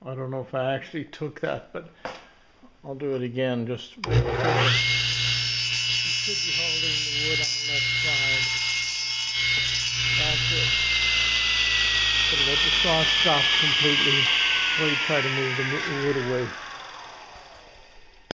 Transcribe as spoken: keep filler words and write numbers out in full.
I don't know if I actually took that, but I'll do it again. Just make sure you should be holding the wood on the left side. That's it. But let the saw stop completely before you try to move the wood away.